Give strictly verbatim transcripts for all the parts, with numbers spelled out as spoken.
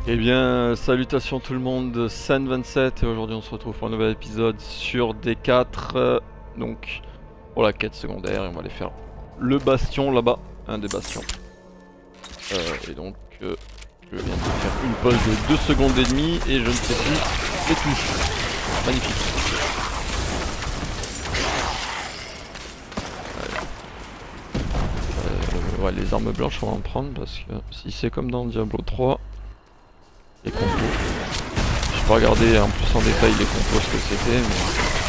Eh bien, salutations tout le monde, San vingt-sept, et aujourd'hui on se retrouve pour un nouvel épisode sur D quatre, euh, donc pour la quête secondaire, et on va aller faire le bastion là-bas, un des bastions. Euh, et donc, euh, je viens de faire une pause de deux secondes et demie, et je ne sais plus les touches. Magnifique. Euh, ouais, les armes blanches on va en prendre, parce que si c'est comme dans Diablo trois, les compos. Je peux regarder en plus en détail les compos ce que c'était, mais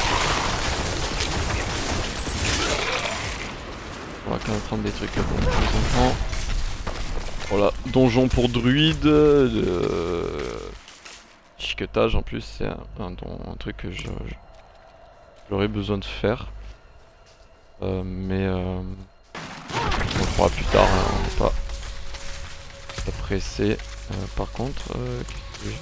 on va quand même prendre des trucs pour les enfants. Voilà, donjon pour druide, de chiquetage en plus, c'est un, un, un truc que je j'aurais besoin de faire, euh, mais euh, on le fera plus tard, hein, on n'est pas, pas pressé. Euh, par contre, euh, qu'est-ce que j'ai?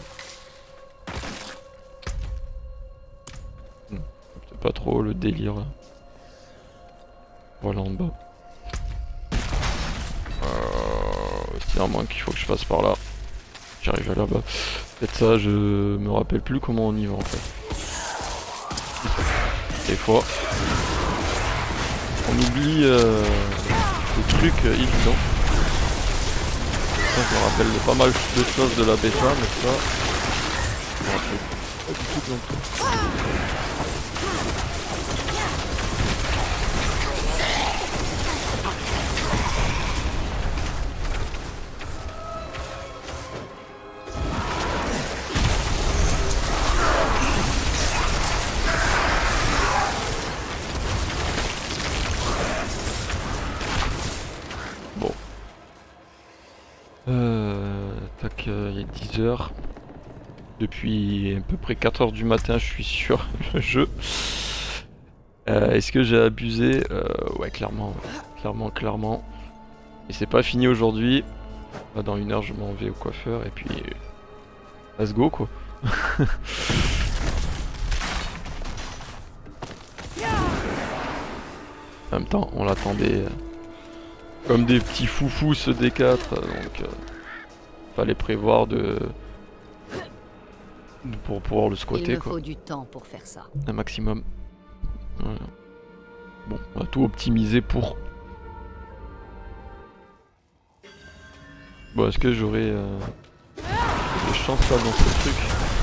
C'est pas trop le délire là. Voilà en bas. Euh, c'est à moins qu'il faut que je passe par là. J'arrive à là-bas. Peut-être ça, je me rappelle plus comment on y va en fait. Des fois, on oublie euh, des trucs euh, évidents. Ça, je me rappelle de pas mal de choses de la bêta, mais ça, je me rappelle pas du tout non plus. Bon. Euh, tac, euh, il est dix heures. Depuis à peu près quatre heures du matin, je suis sur le jeu. Euh, Est-ce que j'ai abusé? euh, Ouais, clairement, clairement, clairement. Et c'est pas fini aujourd'hui. Dans une heure, je m'en vais au coiffeur et puis let's go quoi. En même temps, on l'attendait euh, comme des petits foufous ce D quatre, donc euh, fallait prévoir de... de pour pouvoir le squatter. Il me quoi. faut du temps pour faire ça. Un maximum. Voilà. Bon, on va tout optimiser pour. Bon, est-ce que j'aurai euh, des chances là dans ce truc?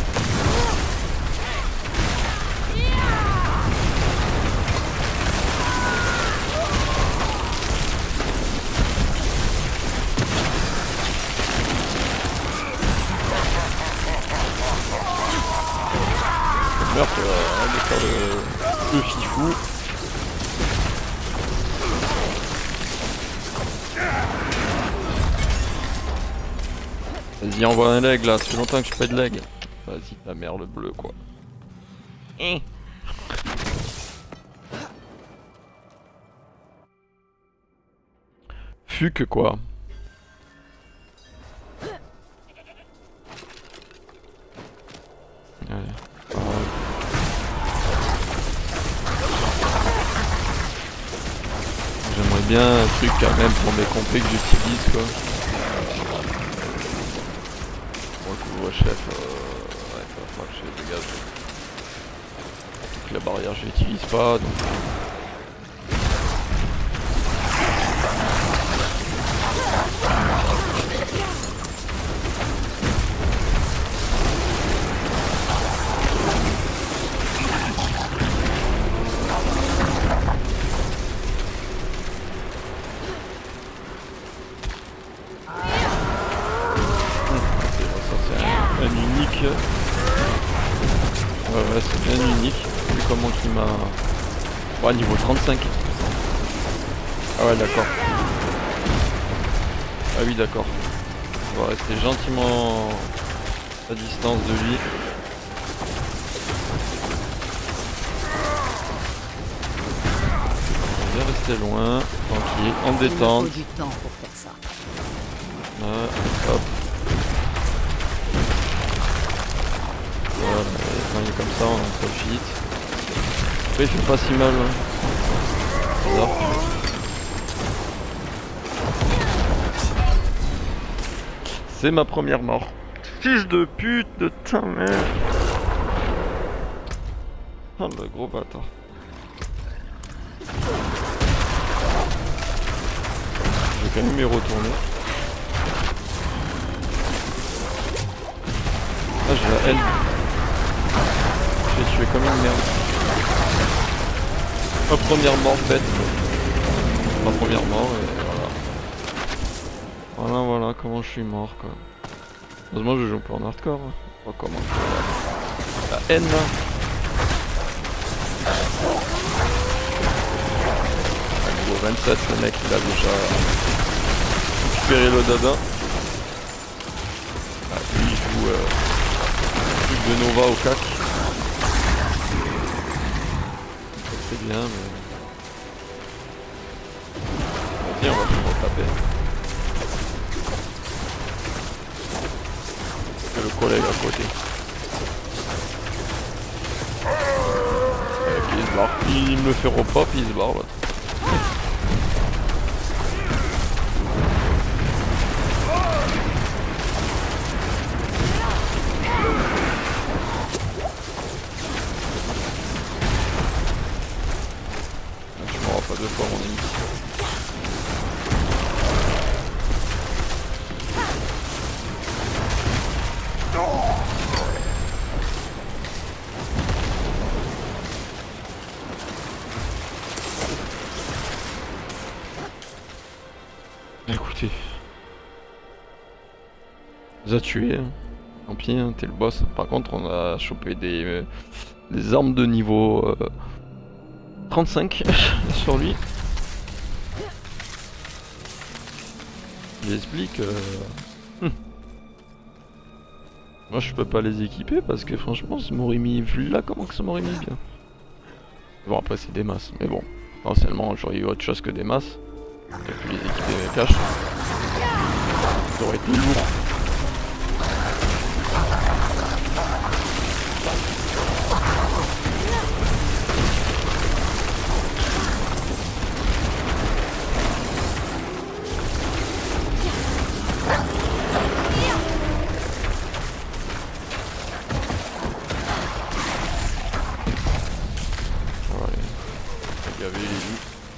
Meurtre, euh, on va faire le, le fifou. Vas-y, envoie un leg là, ça fait longtemps que je fais de leg. Vas-y, ta mère le bleu quoi. Hein. Fuck quoi. Ouais. Ah. J'aimerais bien un truc quand même pour mes compés que j'utilise quoi. Chef, euh, ouais, il va falloir que je les dégage. Donc la barrière je l'utilise pas donc. Ouais ouais c'est bien unique, vu comment il m'a... Ouais niveau trente-cinq. Ah ouais d'accord. Ah oui d'accord. On va rester gentiment à distance de lui. On va bien rester loin, tranquille, en détente. Il me faut du temps pour faire ça. Ouais, hop. Voilà, quand il est comme ça, on en profite. Après, il fait pas si mal. Hein. Bizarre. C'est ma première mort. Fils de pute de ta mère. Oh le gros bâtard. Je vais quand même y retourner. Ah j'ai la haine. Je vais tuer comme une merde. Ma première mort faite. Ma première mort et voilà. Voilà voilà comment je suis mort quoi. Heureusement je joue pas en hardcore. Hein. Oh comment. La haine là. Niveau vingt-sept le mec il a déjà récupéré le dada. Ah, lui il joue euh, truc de Nova au cac. C'est bien mais... Vas-y on va pouvoir taper. C'est le collègue à côté. Euh, il se barre. Il me fait repop, il se barre l'autre. Je m'en rends pas deux fois mon ennemi. Écoutez, on les a tués, hein. Tant pis, hein, t'es le boss. Par contre, on a chopé des, euh, des armes de niveau euh, trente-cinq sur lui. J'explique. Euh... Hum. Moi, je peux pas les équiper parce que franchement, ce Morimi, vu là, comment que ce Morimi est bien. Bon, après, c'est des masses, mais bon, potentiellement, j'aurais eu autre chose que des masses. J'ai pu les équiper mes caches. Ça aurait été lourd. Voilà, les gaver les loups.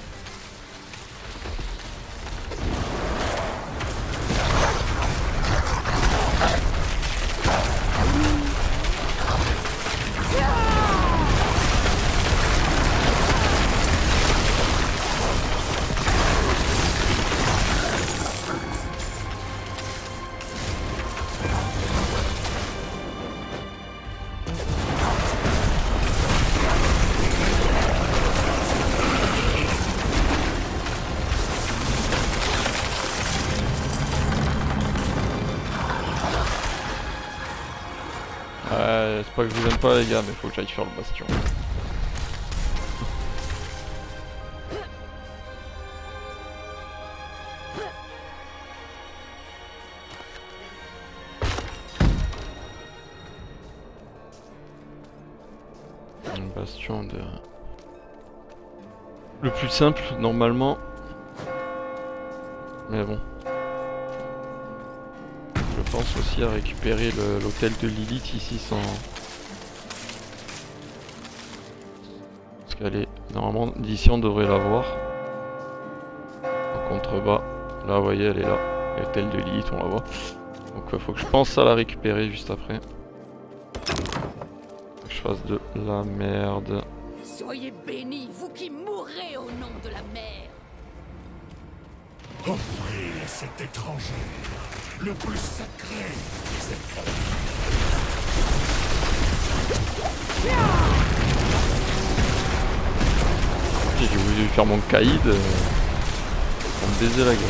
Ouais, c'est pas que je vous aime pas les gars, mais faut que j'aille faire le bastion. Un bastion de... Le plus simple, normalement. Mais bon. Je pense aussi à récupérer l'hôtel de Lilith ici sans... Parce qu'elle est... Normalement, d'ici on devrait la voir. En contrebas. Là, vous voyez, elle est là. L'hôtel de Lilith, on la voit. Donc il faut que je pense à la récupérer juste après. Faut que je fasse de la merde. Soyez bénis, vous qui mourrez au nom de la mer. Offrez à cet étranger le plus sacré des épreuves. J'ai voulu faire mon caïd euh, pour me baiser la gueule.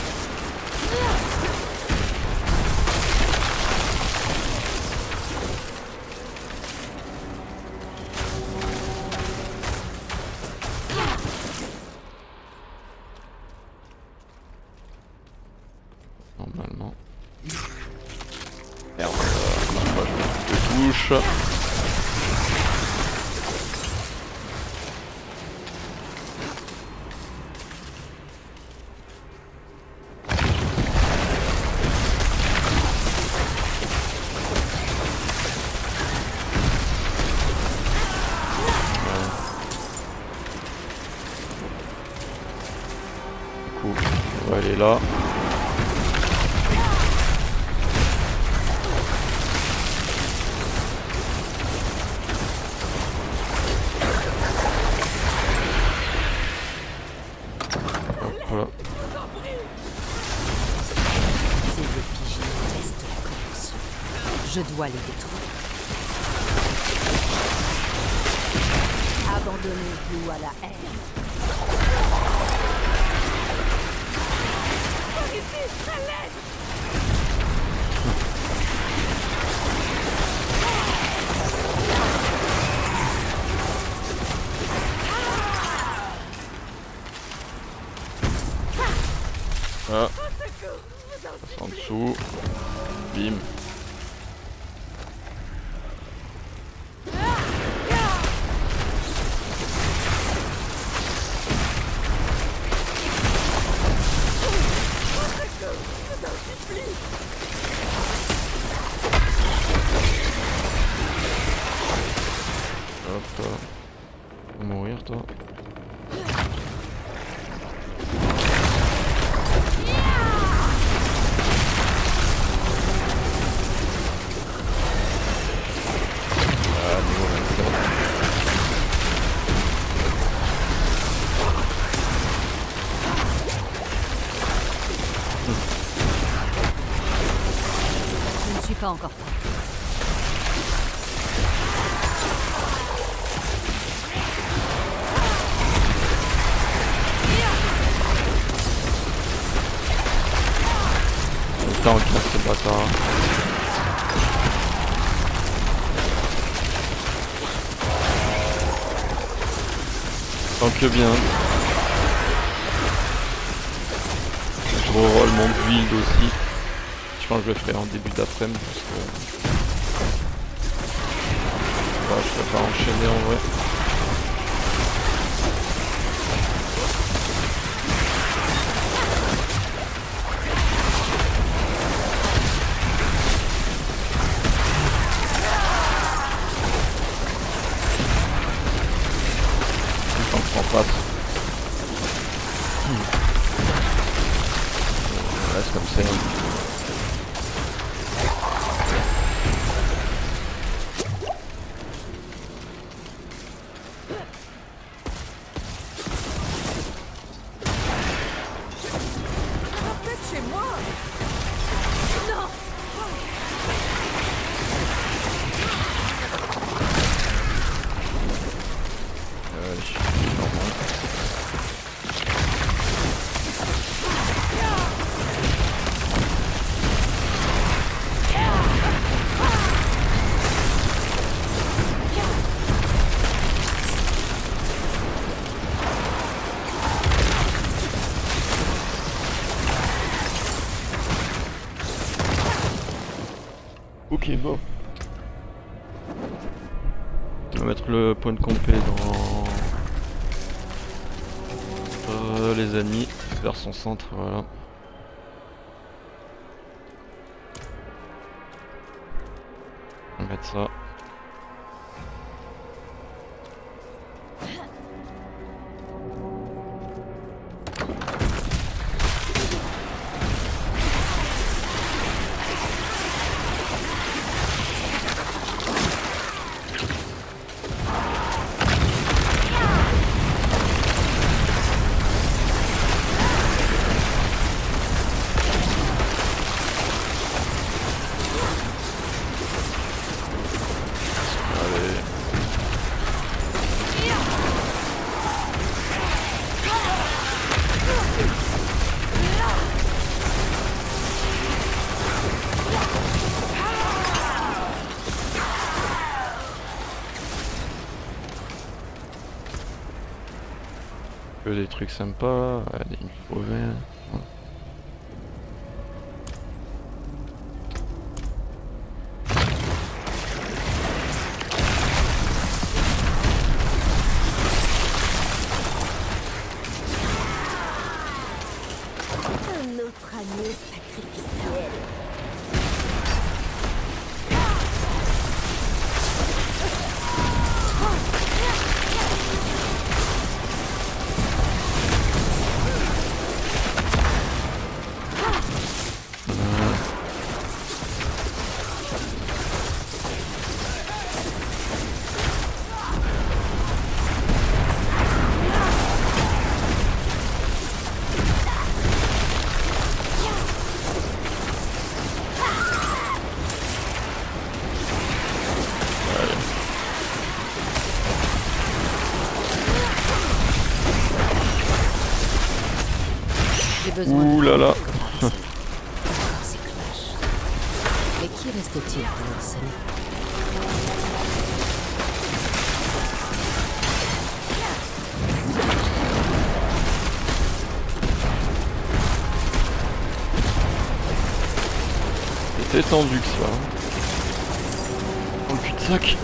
Normalement. Merde, euh, non, pas, je me touche. là. Hop, voilà. Ces effigies testent la corruption. Je dois les détruire. Abandonnez-vous à la haine. Par ici, à l'aide! Ah. En dessous. Bim. Hop, toi. Faut mourir, toi. Ah, niveau vingt-quatre. Je ne suis pas encore prêt. Tank là, ce bâtard. Tank bien. Je reroll mon build aussi. Je pense que je le ferai en début d'après-midi parce que bah, je peux pas enchaîner en vrai. En face. Hmm. On reste comme ça. Peut-être chez moi. Non. Euh, je suis normal. Ok, bon. On va mettre le point de compé dans euh, les ennemis vers son centre, voilà. On va mettre ça. Que des trucs sympas, allez, une faux vert. Voilà. Un autre agneau sacrificiel. besoin Ouh de là là. commencer. Encore ces cloches. Mais qui reste-t-il pour le sonner? C'était tendu que ça. Dans le cul-de-sac.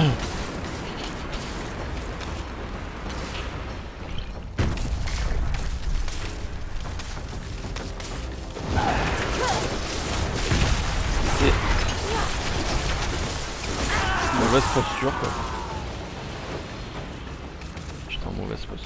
Mauvaise posture quoi. Putain, mauvaise posture.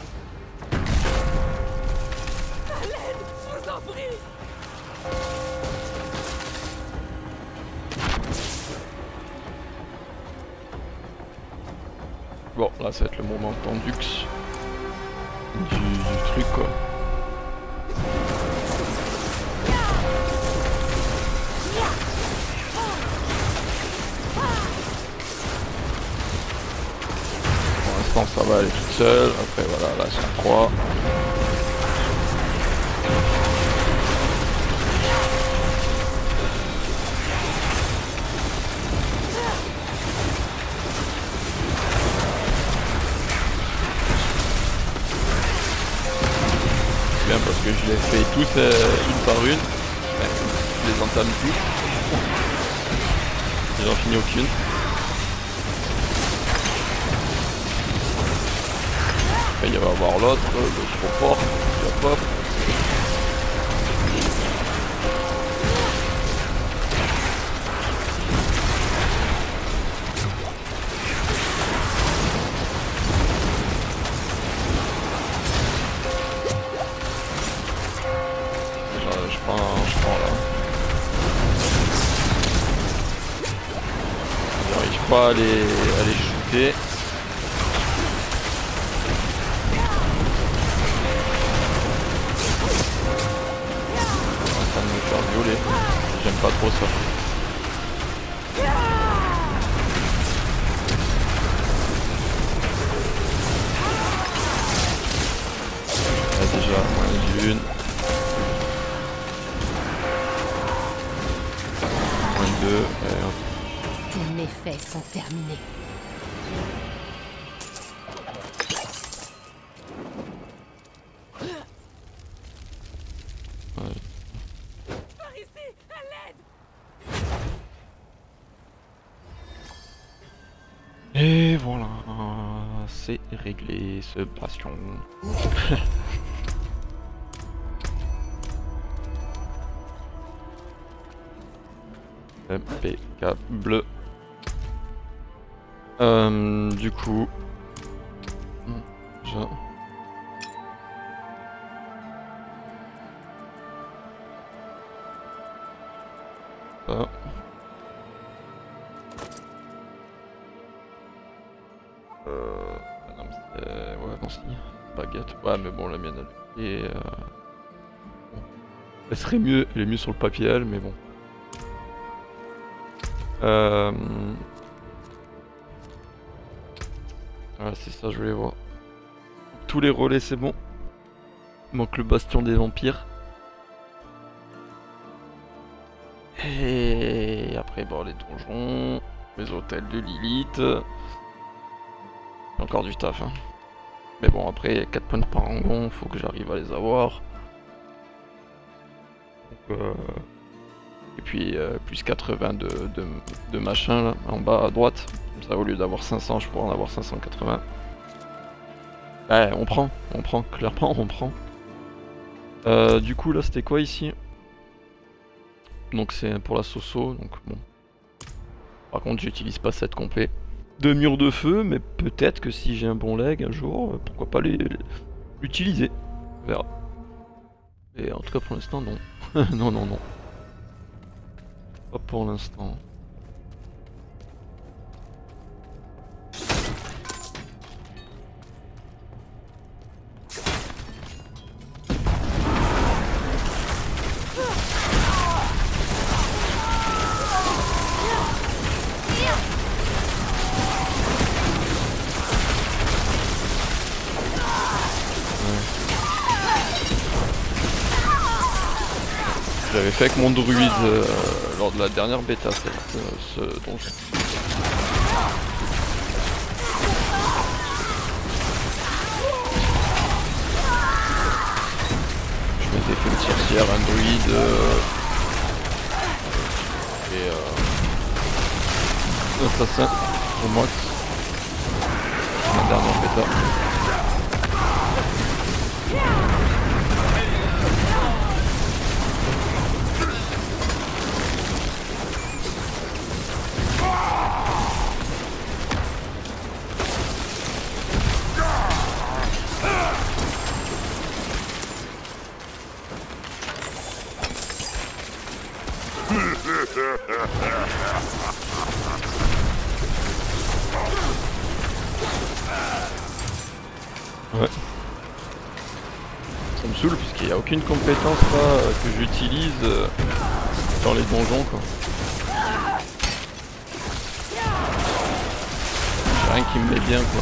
Bon, là ça va être le moment tendux du, du truc quoi. Pour l'instant ça va aller toute seule, après voilà, là c'est un trois. Bien parce que je les fais tous euh, une par une, ouais, je les entame tous. J'en finis aucune. Après il va y avoir l'autre, le trop fort, il va pop. Je prends, je prends là. J'arrive pas à les, à les shooter. En train de me faire violer. J'aime pas trop ça. Là déjà, moins d'une. Deux, et... Tes méfaits sont terminés. Ouais. Par ici, à l'aide. Et voilà, c'est réglé ce bastion. Impeccable. Euh, du coup, déjà. Ça. Euh, non, mais c'est... ouais, non, si. Baguette. Ouais, mais bon, la mienne, elle est... Euh... Bon. Elle serait mieux, elle est mieux sur le papier, elle, mais bon. Euh... Voilà, c'est ça, je voulais voir. Tous les relais, c'est bon. Il manque le bastion des vampires. Et après, bon, les donjons, les hôtels de Lilith. Encore du taf, hein. Mais bon, après, quatre points de parangon, faut que j'arrive à les avoir. Donc, euh... Et puis euh, plus quatre-vingts de, de, de machin là, en bas à droite. Comme ça, au lieu d'avoir cinq cents, je pourrais en avoir cinq cent quatre-vingts. Ouais, on prend, on prend, clairement on prend. Euh, du coup là c'était quoi ici? Donc c'est pour la Soso, donc bon. Par contre j'utilise pas cette complet. Deux murs de feu, mais peut-être que si j'ai un bon leg un jour, pourquoi pas l'utiliser. On verra. Et en tout cas pour l'instant non. non non non. Pas pour l'instant. j'avais fait avec mon druide euh, lors de la dernière bêta, cette, euh, ce donjon. Je m'étais fait une sorcière, un druide euh, et euh, un assassin au max. La dernière bêta. Ouais. Ça me saoule puisqu'il n'y a aucune compétence là, euh, que j'utilise euh, dans les donjons quoi. Rien qui me met bien quoi.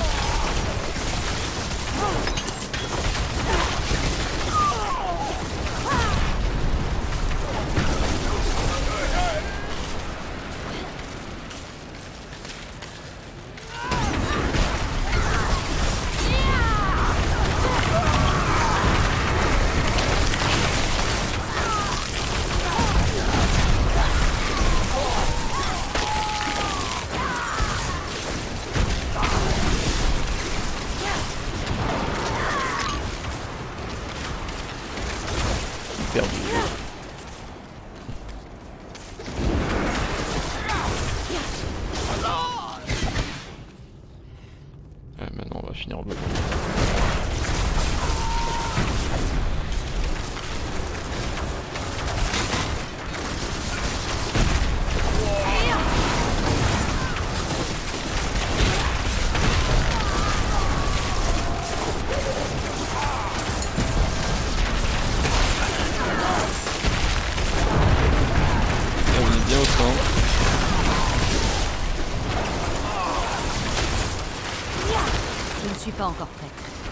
Perdu. Ouais, maintenant on va finir le bloc. Bien au centre. Je ne suis pas encore prête.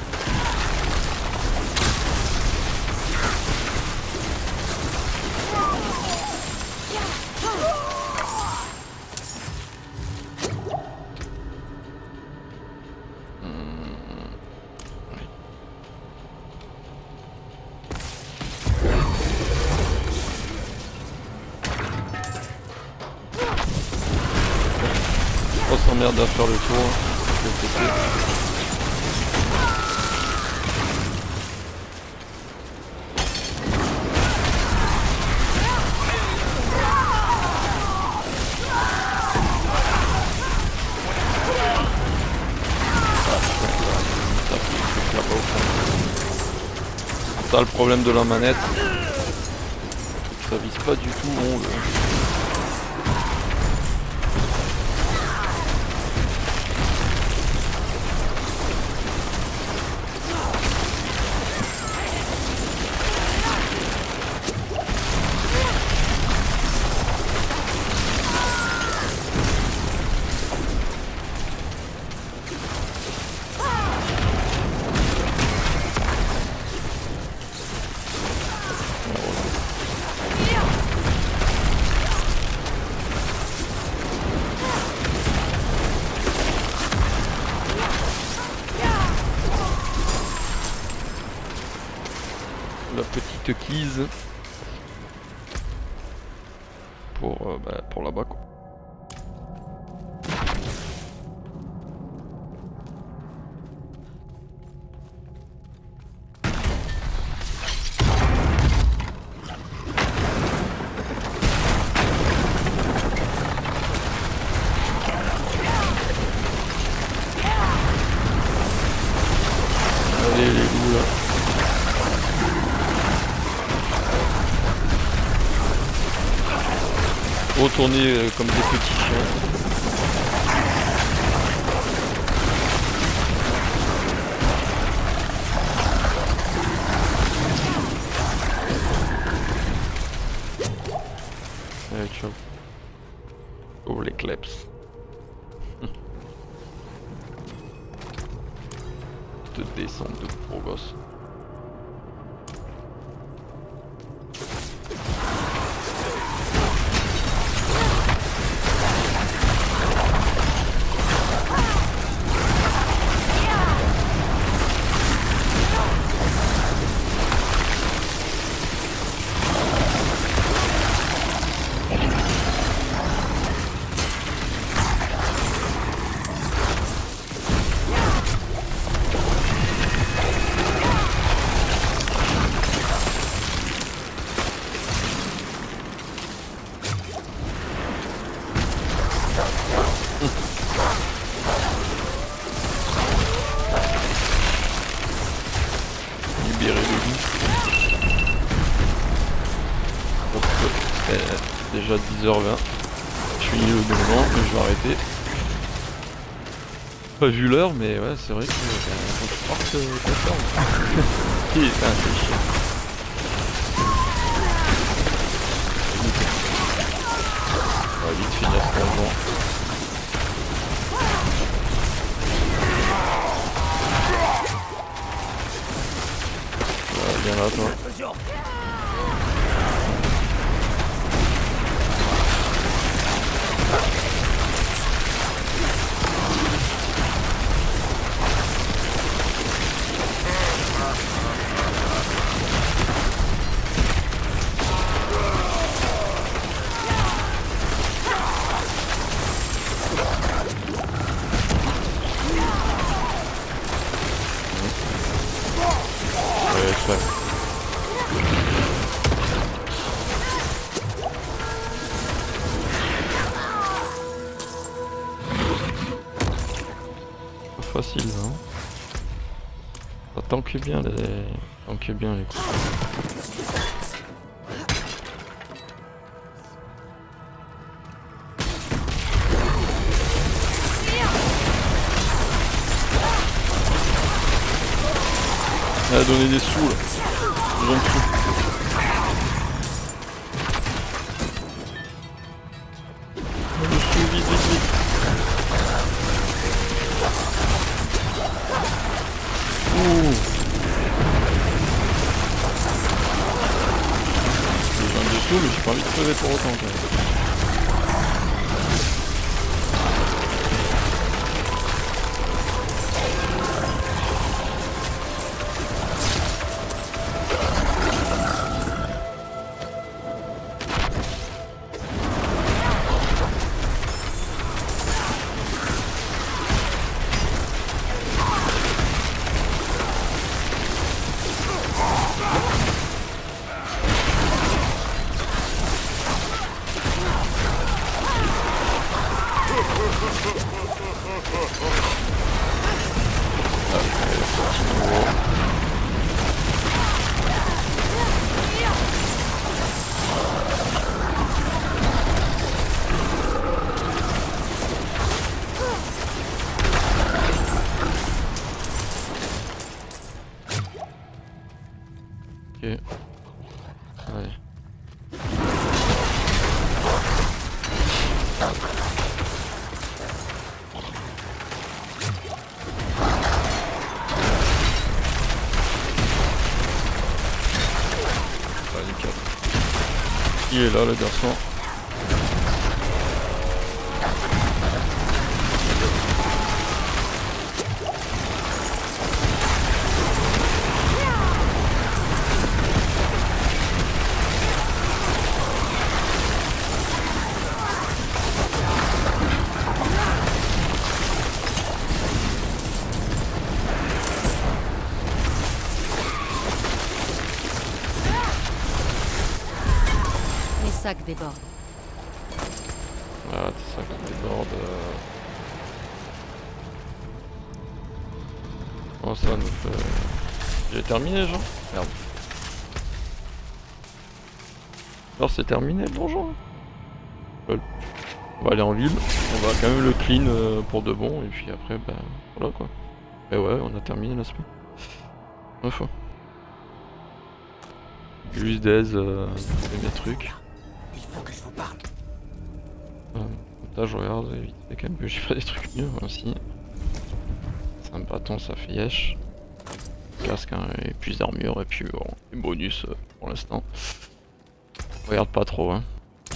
On s'emmerde à faire le tour. Je vais péter. Ça le problème de la manette. Ça vise pas du tout rond le... La petite keys pour, euh, bah, pour là-bas quoi. Allez les loups là. Retourner euh, comme des petits chiens. Allez, ciao. Oh les kleps. Te descendre de gros gosse. Libérer le loup. Donc, c'est déjà dix heures vingt. Je finis le donjon et je vais arrêter. Pas vu l'heure, mais ouais, c'est vrai que euh, faut que je parte euh, ta ferme. Putain, c'est chiant. On va vite finir ce donjon. Voilà, viens là, toi. Ouais, pas facile, hein. Ça tanque bien les... tanque bien les coups. Elle a donné des sous là. J'en prie. Des sous, vite, vite, vite. Ouh. J'ai besoin de sous, mais j'ai pas envie de crever pour autant quand même. Ok. Allez. Allez, nickel. Il est là le garçon. Les sacs débordent. Ah, c'est ça qui déborde. Euh... Oh, ça nous fait... J'ai terminé, genre. Merde. Alors c'est terminé le donjon. Lol. On va aller en ville. On va quand même le clean euh, pour de bon. Et puis après, bah voilà quoi. Et ouais, on a terminé l'aspect. Enfin. Juste des euh, des trucs. Il faut que je vous parle. Euh, là je regarde vite fait quand même que j'ai pas des trucs mieux aussi. C'est un bâton, ça fait yesh. Casque hein, et plus d'armure et puis bon, les bonus euh, pour l'instant. Regarde pas trop hein.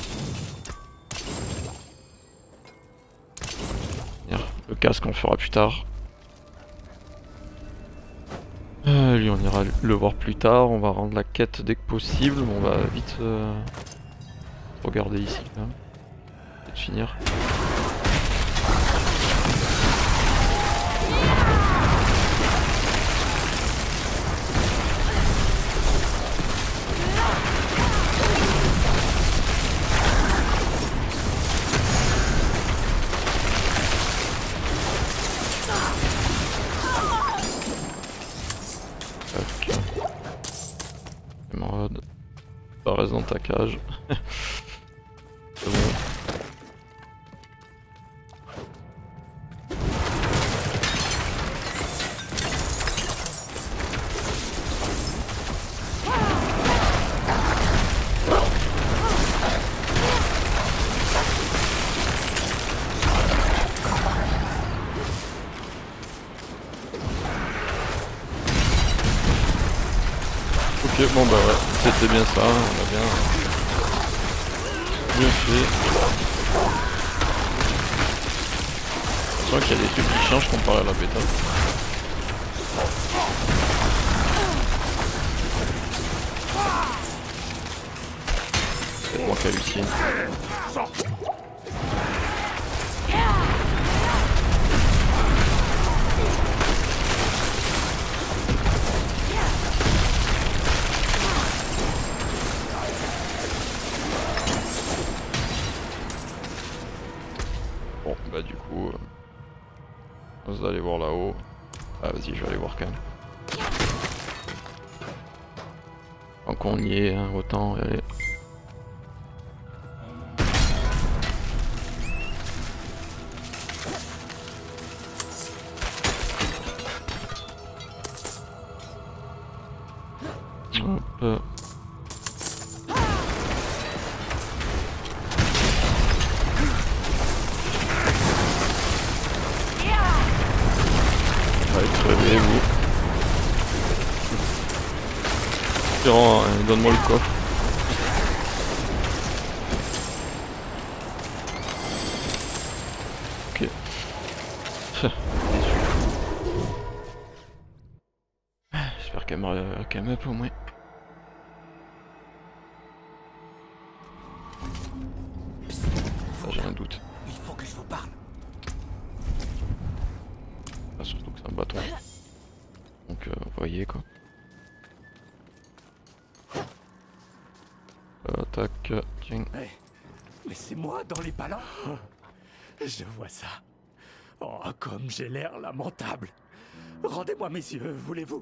Le casque on le fera plus tard. Euh, lui on ira le voir plus tard, on va rendre la quête dès que possible, mais on va vite euh, regarder ici là. Peut-être finir. reste dans ta cage. C'est bon. Ok, bon bah ouais, c'était bien ça, on a bien, bien fait. Je sens qu'il y a des trucs qui changent comparé à la bêta. C'est moi qui hallucine. Bon bah du coup, euh, on va aller voir là-haut. Ah vas-y, je vais aller voir quand même. Tant qu'on y est, hein, autant y aller. Hop. Allez, crevez-vous. Tyran, hein, donne-moi le coffre. Ok. J'espère qu'elle m'a qu'elle m'aime au moins. J'ai un doute. Il faut que je vous parle. Ah, surtout que c'est un bâton. Donc euh, vous voyez quoi. Euh, tac, tiens. Hey, laissez-moi dans les palans. Je vois ça. Oh, comme j'ai l'air lamentable. Rendez-moi mes yeux, voulez-vous?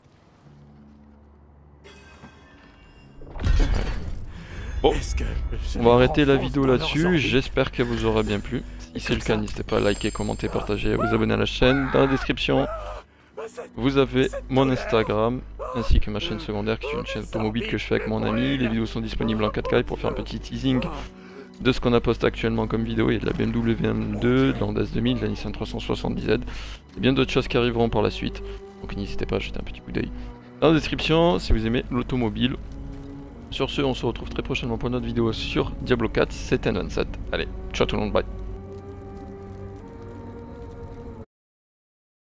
Bon, on va arrêter la m'enfonce vidéo dans leurs là-dessus, orbites? j'espère qu'elle vous aura bien plu. Si c'est le cas, n'hésitez pas à liker, commenter, partager, à vous abonner à la chaîne. Dans la description, vous avez mon Instagram, ainsi que ma chaîne secondaire qui est une chaîne automobile que je fais avec mon ami. Les vidéos sont disponibles en quatre K pour faire un petit teasing de ce qu'on a posté actuellement comme vidéo. Il y a de la B M W M deux, de la Honda S deux mille, de la Nissan trois cent soixante-dix Z, et bien d'autres choses qui arriveront par la suite. Donc n'hésitez pas à jeter un petit coup d'œil dans la description si vous aimez l'automobile. Sur ce, on se retrouve très prochainement pour une autre vidéo sur Diablo quatre, c'était N vingt-sept. Allez, ciao tout le monde, bye.